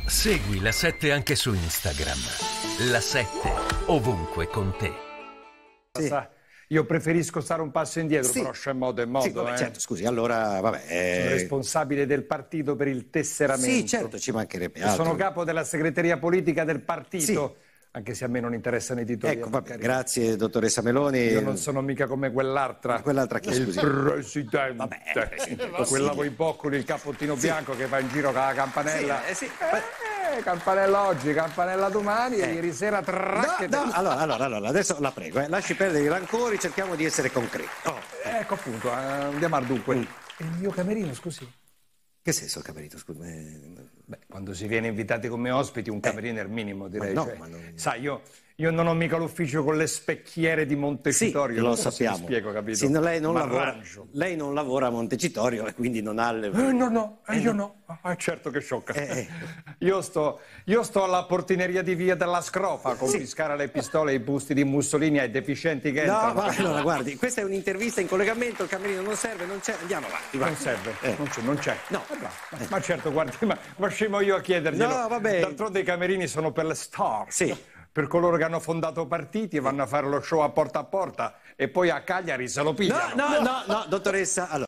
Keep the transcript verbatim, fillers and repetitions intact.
Segui La sette anche su Instagram. La sette, ovunque con te. Sì. Io preferisco stare un passo indietro, Sì. però c'è modo e modo. Sì, vabbè, eh. certo, scusi, allora, vabbè... eh, Sono responsabile del partito per il tesseramento. Sì, certo, ci mancherebbe altro. Sono capo della segreteria politica del partito, Sì. anche se a me non interessano i titoli. Ecco, vabbè, grazie, dottoressa Meloni. Io non sono mica come quell'altra. Quell'altra chi, Il scusi? presidente. Vabbè, Quella con i boccoli, il cappottino Sì. bianco che va in giro con la campanella. Sì, eh, sì. Eh, campanella oggi, campanella domani e Eh. ieri sera No, tracche. no, allora, allora, allora, adesso la prego, eh, lasci perdere i rancori, cerchiamo di essere concreti. Oh, Ecco appunto, eh, andiamo al dunque. Mm. E il mio camerino, scusi? che senso il camerino, scusi? Eh, Beh, quando si viene invitati come ospiti, un camerino è il minimo, direi. no, cioè, ma non- Sai, io, io non ho mica l'ufficio con le specchiere di Sì, Montecitorio. lo non so se mi sappiamo. spiego, capito? Sì, no, lei, non Ma lavora, arrangio. lei non lavora a Montecitorio e quindi non ha le... Eh, no, no, eh, Eh, io no. no. Ah, certo che sciocca. Eh, eh. Io, sto, io sto alla portineria di via della Scrofa a confiscare le pistole e i busti di Mussolini ai deficienti che No, entrano. ma allora guardi, questa è un'intervista in collegamento, il camerino non serve, non c'è, andiamo avanti. va. Non serve, Eh. non c'è, non c'è. No. Eh, ma, ma certo, guardi, ma, ma scemo io a chiederglielo. No, vabbè. D'altronde i camerini sono per le star. Sì. Per coloro che hanno fondato partiti e vanno a fare lo show a porta a porta e poi a Cagliari se lo No, pigliano. no, no, no, dottoressa, allora.